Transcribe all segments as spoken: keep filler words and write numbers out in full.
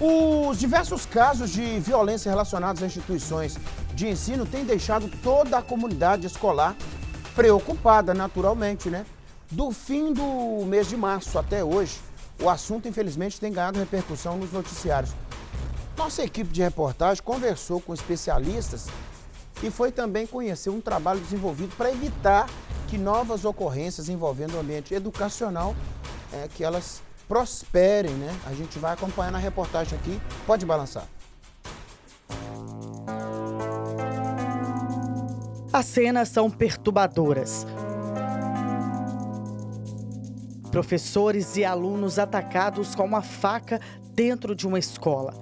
Os diversos casos de violência relacionados a instituições de ensino têm deixado toda a comunidade escolar preocupada, naturalmente, né? Do fim do mês de março até hoje, o assunto, infelizmente, tem ganhado repercussão nos noticiários. Nossa equipe de reportagem conversou com especialistas e foi também conhecer um trabalho desenvolvido para evitar que novas ocorrências envolvendo o ambiente educacional, é, que elas prosperem, né? A gente vai acompanhar na reportagem aqui. Pode balançar. As cenas são perturbadoras. Professores e alunos atacados com uma faca dentro de uma escola.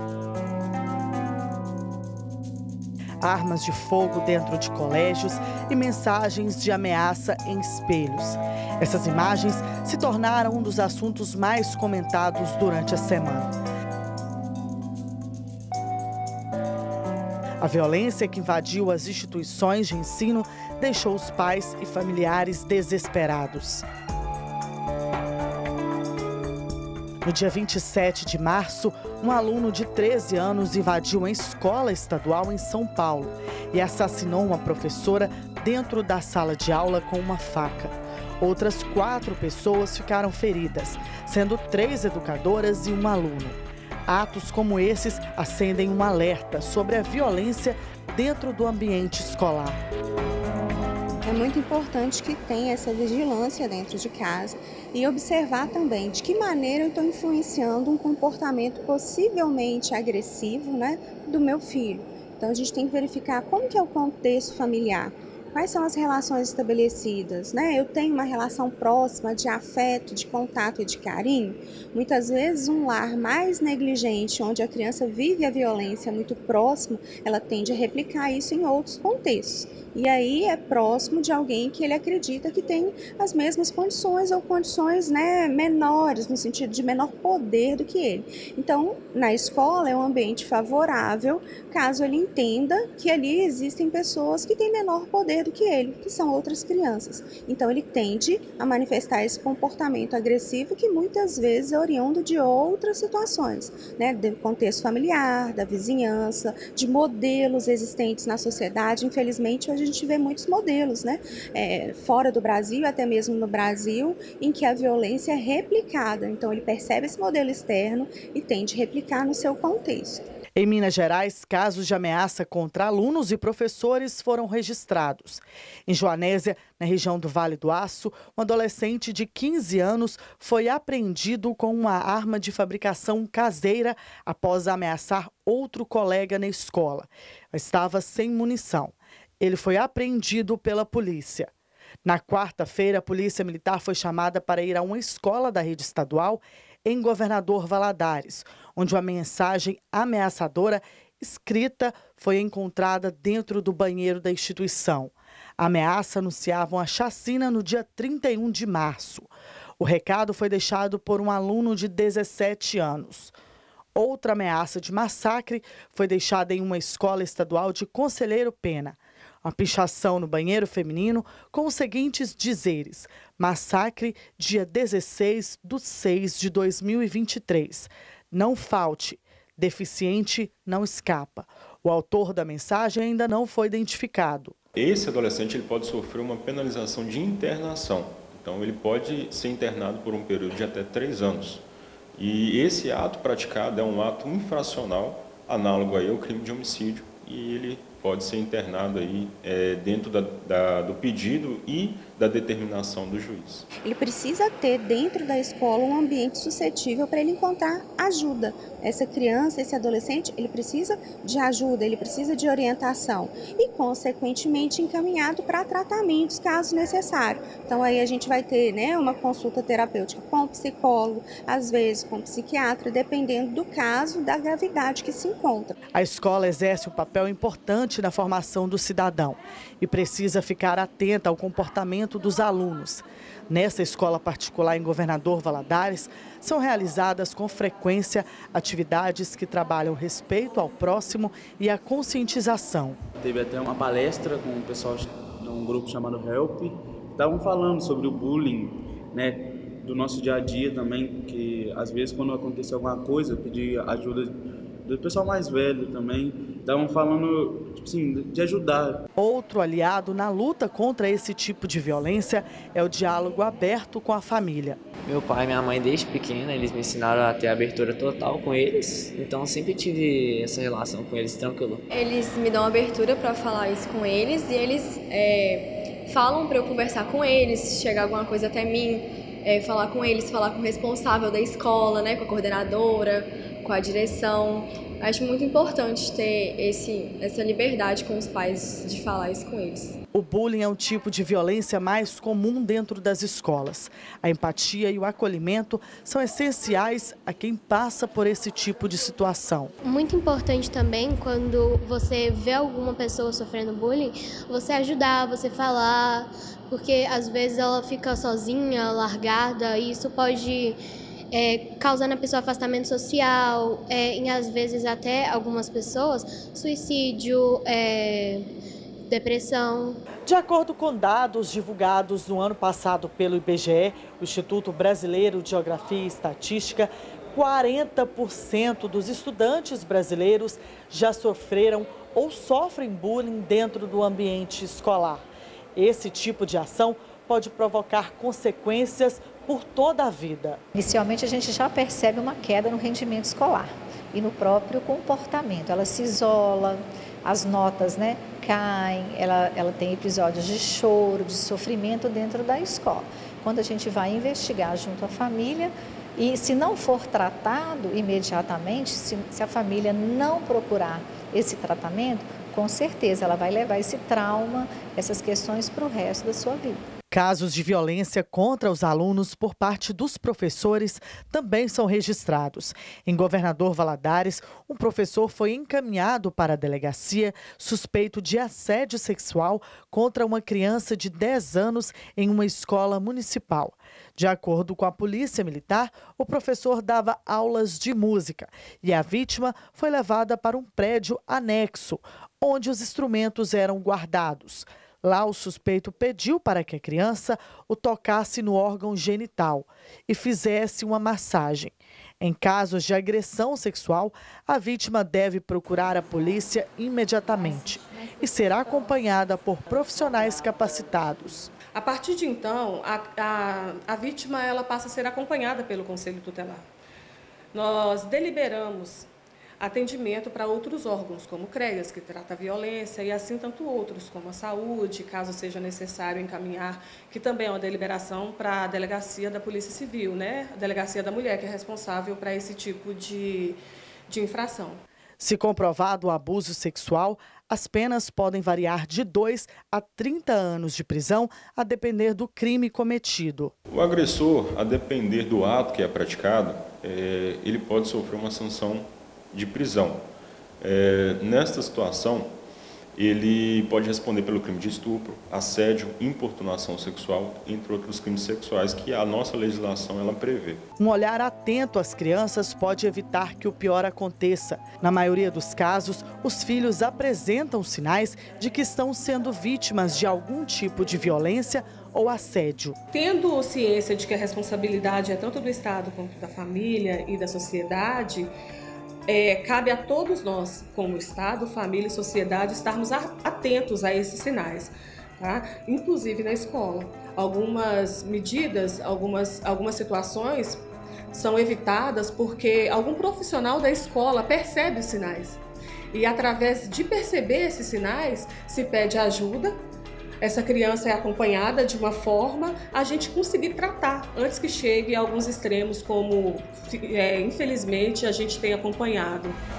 Armas de fogo dentro de colégios e mensagens de ameaça em espelhos. Essas imagens se tornaram um dos assuntos mais comentados durante a semana. A violência que invadiu as instituições de ensino deixou os pais e familiares desesperados. No dia vinte e sete de março, um aluno de treze anos invadiu uma escola estadual em São Paulo e assassinou uma professora dentro da sala de aula com uma faca. Outras quatro pessoas ficaram feridas, sendo três educadoras e um aluno. Atos como esses acendem um alerta sobre a violência dentro do ambiente escolar. É muito importante que tenha essa vigilância dentro de casa e observar também de que maneira eu estou influenciando um comportamento possivelmente agressivo, né, do meu filho. Então a gente tem que verificar como que é o contexto familiar. Quais são as relações estabelecidas, né? Eu tenho uma relação próxima de afeto, de contato e de carinho. Muitas vezes um lar mais negligente, onde a criança vive a violência muito próximo, ela tende a replicar isso em outros contextos. E aí é próximo de alguém que ele acredita que tem as mesmas condições ou condições, né, menores, no sentido de menor poder do que ele. Então, na escola é um ambiente favorável, caso ele entenda que ali existem pessoas que têm menor poder do que ele, que são outras crianças. Então ele tende a manifestar esse comportamento agressivo que muitas vezes é oriundo de outras situações, né, do contexto familiar, da vizinhança, de modelos existentes na sociedade. Infelizmente, hoje a gente vê muitos modelos, né, é, fora do Brasil, até mesmo no Brasil, em que a violência é replicada. Então ele percebe esse modelo externo e tende a replicar no seu contexto. Em Minas Gerais, casos de ameaça contra alunos e professores foram registrados. Em Joanésia, na região do Vale do Aço, um adolescente de quinze anos foi apreendido com uma arma de fabricação caseira após ameaçar outro colega na escola. Estava sem munição. Ele foi apreendido pela polícia. Na quarta-feira, a Polícia Militar foi chamada para ir a uma escola da rede estadual em Governador Valadares, onde uma mensagem ameaçadora escrita foi encontrada dentro do banheiro da instituição. A ameaça anunciava uma chacina no dia trinta e um de março. O recado foi deixado por um aluno de dezessete anos. Outra ameaça de massacre foi deixada em uma escola estadual de Conselheiro Pena. Uma pichação no banheiro feminino com os seguintes dizeres: massacre dia dezesseis de seis de dois mil e vinte e três. Não falte, deficiente não escapa. O autor da mensagem ainda não foi identificado. Esse adolescente ele pode sofrer uma penalização de internação. Então ele pode ser internado por um período de até três anos. E esse ato praticado é um ato infracional, análogo aí ao crime de homicídio, e ele pode ser internado aí, é, dentro da, da, do pedido e da determinação do juiz. Ele precisa ter dentro da escola um ambiente suscetível para ele encontrar ajuda. Essa criança, esse adolescente, ele precisa de ajuda, ele precisa de orientação e, consequentemente, encaminhado para tratamentos, caso necessário. Então, aí a gente vai ter, né, uma consulta terapêutica com o psicólogo, às vezes com o psiquiatra, dependendo do caso, da gravidade que se encontra. A escola exerce um papel importante na formação do cidadão e precisa ficar atenta ao comportamento dos alunos. Nessa escola particular em Governador Valadares, são realizadas com frequência atividades que trabalham respeito ao próximo e a conscientização. Teve até uma palestra com o pessoal de um grupo chamado Help, estavam falando sobre o bullying, né, do nosso dia a dia também, que às vezes quando acontece alguma coisa, pedir ajuda do pessoal mais velho também, estavam falando, tipo assim, de ajudar. Outro aliado na luta contra esse tipo de violência é o diálogo aberto com a família. Meu pai e minha mãe, desde pequena, eles me ensinaram a ter abertura total com eles, então sempre tive essa relação com eles tranquilo. Eles me dão abertura para falar isso com eles e eles é, falam para eu conversar com eles, se chegar alguma coisa até mim, é, falar com eles, falar com o responsável da escola, né, com a coordenadora, com a direção. Acho muito importante ter esse, essa liberdade com os pais de falar isso com eles. O bullying é um tipo de violência mais comum dentro das escolas. A empatia e o acolhimento são essenciais a quem passa por esse tipo de situação. Muito importante também, quando você vê alguma pessoa sofrendo bullying, você ajudar, você falar, porque às vezes ela fica sozinha, largada, e isso pode É, causando a pessoa afastamento social, é, e às vezes até algumas pessoas, suicídio, é, depressão. De acordo com dados divulgados no ano passado pelo I B G E, o Instituto Brasileiro de Geografia e Estatística, quarenta por cento dos estudantes brasileiros já sofreram ou sofrem bullying dentro do ambiente escolar. Esse tipo de ação pode provocar consequências por toda a vida. Inicialmente a gente já percebe uma queda no rendimento escolar e no próprio comportamento. Ela se isola, as notas, né, caem, ela, ela tem episódios de choro, de sofrimento dentro da escola. Quando a gente vai investigar junto à família e se não for tratado imediatamente, se, se a família não procurar esse tratamento, com certeza ela vai levar esse trauma, essas questões para o resto da sua vida. Casos de violência contra os alunos por parte dos professores também são registrados. Em Governador Valadares, um professor foi encaminhado para a delegacia suspeito de assédio sexual contra uma criança de dez anos em uma escola municipal. De acordo com a Polícia Militar, o professor dava aulas de música e a vítima foi levada para um prédio anexo, onde os instrumentos eram guardados. Lá, o suspeito pediu para que a criança o tocasse no órgão genital e fizesse uma massagem. Em casos de agressão sexual, a vítima deve procurar a polícia imediatamente e será acompanhada por profissionais capacitados. A partir de então, a, a, a vítima ela passa a ser acompanhada pelo Conselho Tutelar. Nós deliberamos atendimento para outros órgãos, como o CREAS, que trata a violência, e assim tanto outros, como a saúde, caso seja necessário encaminhar, que também é uma deliberação para a delegacia da Polícia Civil, né? A delegacia da mulher, que é responsável para esse tipo de, de infração. Se comprovado o abuso sexual, as penas podem variar de dois a trinta anos de prisão, a depender do crime cometido. O agressor, a depender do ato que é praticado, é, ele pode sofrer uma sanção de prisão. É, nesta situação, ele pode responder pelo crime de estupro, assédio, importunação sexual, entre outros crimes sexuais que a nossa legislação ela prevê. Um olhar atento às crianças pode evitar que o pior aconteça. Na maioria dos casos, os filhos apresentam sinais de que estão sendo vítimas de algum tipo de violência ou assédio. Tendo ciência de que a responsabilidade é tanto do Estado quanto da família e da sociedade, É, cabe a todos nós, como Estado, família e sociedade, estarmos atentos a esses sinais, tá? Inclusive na escola. Algumas medidas, algumas, algumas situações são evitadas porque algum profissional da escola percebe os sinais. E através de perceber esses sinais, se pede ajuda. Essa criança é acompanhada de uma forma a gente conseguir tratar antes que chegue a alguns extremos, como, é, infelizmente, a gente tem acompanhado.